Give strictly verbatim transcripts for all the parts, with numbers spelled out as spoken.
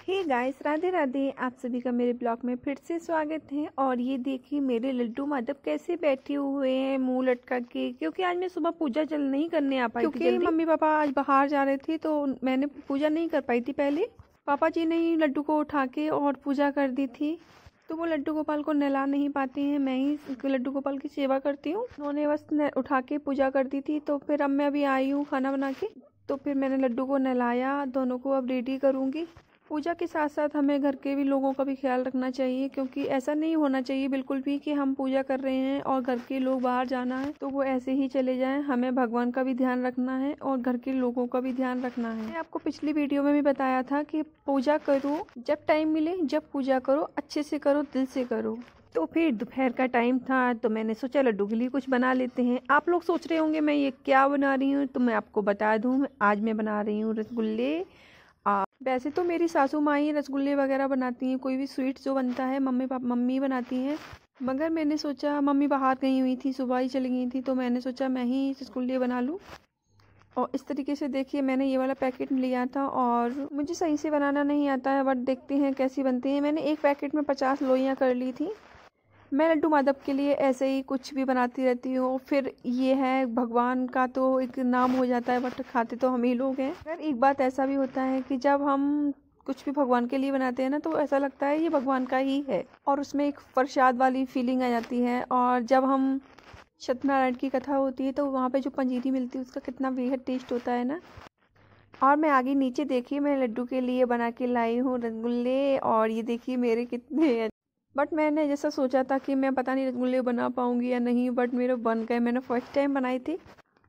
Hey guys, Radhe Radhe. आप सभी का मेरे ब्लॉग में फिर से स्वागत है। और ये देखिए मेरे लड्डू माधव कैसे बैठे हुए हैं मुंह लटका के, क्योंकि आज मैं सुबह पूजा चल नहीं करने आ पाई थी क्योंकि मम्मी पापा आज बाहर जा रहे थे, तो मैंने पूजा नहीं कर पाई थी। पहले पापा जी ने ही लड्डू को उठा के और पूजा कर दी थी, तो वो लड्डू गोपाल को नहला नहीं पाते हैं। मैं ही लड्डू गोपाल की सेवा करती हूँ। उन्होंने बस उठा के पूजा कर दी थी। तो फिर अब मैं अभी आई हूँ खाना बना के, तो फिर मैंने लड्डू को नहलाया, दोनों को अब रेडी करूँगी। पूजा के साथ साथ हमें घर के भी लोगों का भी ख्याल रखना चाहिए, क्योंकि ऐसा नहीं होना चाहिए बिल्कुल भी कि हम पूजा कर रहे हैं और घर के लोग बाहर जाना है तो वो ऐसे ही चले जाएं। हमें भगवान का भी ध्यान रखना है और घर के लोगों का भी ध्यान रखना है। मैं आपको पिछली वीडियो में भी बताया था कि पूजा करो, जब टाइम मिले जब पूजा करो, अच्छे से करो, दिल से करो। तो फिर दोपहर का टाइम था, तो मैंने सोचा लड्डू के लिए कुछ बना लेते हैं। आप लोग सोच रहे होंगे मैं ये क्या बना रही हूँ, तो मैं आपको बता दूँ, आज मैं बना रही हूँ रसगुल्ले। आ, वैसे तो मेरी सासू माँ ही रसगुल्ले वगैरह बनाती हैं, कोई भी स्वीट जो बनता है मम्मी पापा मम्मी बनाती हैं। मगर मैंने सोचा, मम्मी बाहर गई हुई थी, सुबह ही चली गई थी, तो मैंने सोचा मैं ही रसगुल्ले बना लूँ। और इस तरीके से देखिए मैंने ये वाला पैकेट लिया था, और मुझे सही से बनाना नहीं आता है, बट देखते हैं कैसी बनती है। मैंने एक पैकेट में पचास लोइयाँ कर ली थी। मैं लड्डू माधव के लिए ऐसे ही कुछ भी बनाती रहती हूँ। फिर ये है भगवान का तो एक नाम हो जाता है, बट खाते तो हम ही लोग हैं। अगर एक बात ऐसा भी होता है कि जब हम कुछ भी भगवान के लिए बनाते हैं ना, तो ऐसा लगता है ये भगवान का ही है, और उसमें एक प्रसाद वाली फीलिंग आ जाती है। और जब हम सत्यनारायण की कथा होती है तो वहाँ पे जो पंजीरी मिलती है उसका कितना बेहद टेस्ट होता है ना। और मैं आगे नीचे देखिए मैं लड्डू के लिए बना के लाई हूँ रसगुल्ले, और ये देखिए मेरे कितने, बट मैंने जैसा सोचा था कि मैं पता नहीं रसगुल्ले बना पाऊंगी या नहीं, बट मेरे बन गए। मैंने फर्स्ट टाइम बनाई थी।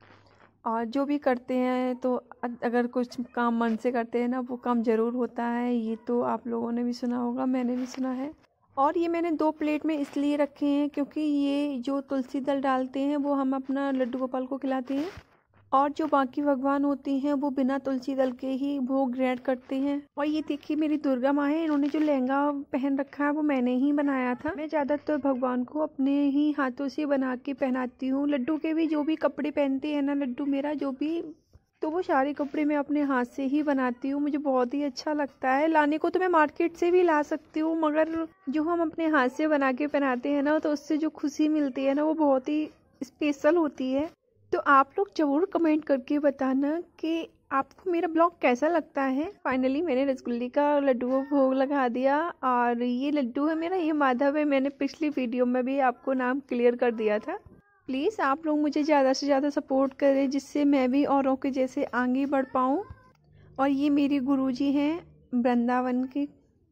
और जो भी करते हैं तो अगर कुछ काम मन से करते हैं ना, वो काम ज़रूर होता है। ये तो आप लोगों ने भी सुना होगा, मैंने भी सुना है। और ये मैंने दो प्लेट में इसलिए रखे हैं क्योंकि ये जो तुलसी दल डालते हैं वो हम अपना लड्डू गोपाल को खिलाते हैं, और जो बाकी भगवान होते हैं वो बिना तुलसी दल के ही भोग ग्रहण करते हैं। और ये देखिए मेरी दुर्गा माँ है, इन्होंने जो लहंगा पहन रखा है वो मैंने ही बनाया था। मैं ज़्यादातर भगवान को अपने ही हाथों से बना के पहनाती हूँ। लड्डू के भी जो भी कपड़े पहनते हैं ना, लड्डू मेरा जो भी, तो वो सारे कपड़े मैं अपने हाथ से ही बनाती हूँ। मुझे बहुत ही अच्छा लगता है। लाने को तो मैं मार्केट से भी ला सकती हूँ, मगर जो हम अपने हाथ से बना के पहनाते हैं ना, तो उससे जो खुशी मिलती है ना, वो बहुत ही स्पेशल होती है। तो आप लोग जरूर कमेंट करके बताना कि आपको मेरा ब्लॉग कैसा लगता है। फाइनली मैंने रसगुल्ले का लड्डू को भोग लगा दिया, और ये लड्डू है मेरा, ये माधव है। मैंने पिछली वीडियो में भी आपको नाम क्लियर कर दिया था। प्लीज़ आप लोग मुझे ज़्यादा से ज़्यादा सपोर्ट करें, जिससे मैं भी औरों के जैसे आगे बढ़ पाऊँ। और ये मेरी गुरुजी हैं वृंदावन के।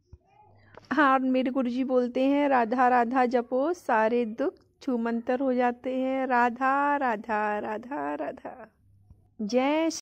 हाँ, मेरे गुरुजी बोलते हैं राधा राधा जपो सारे दुख छूमंतर हो जाते हैं। राधा राधा राधा राधा। जय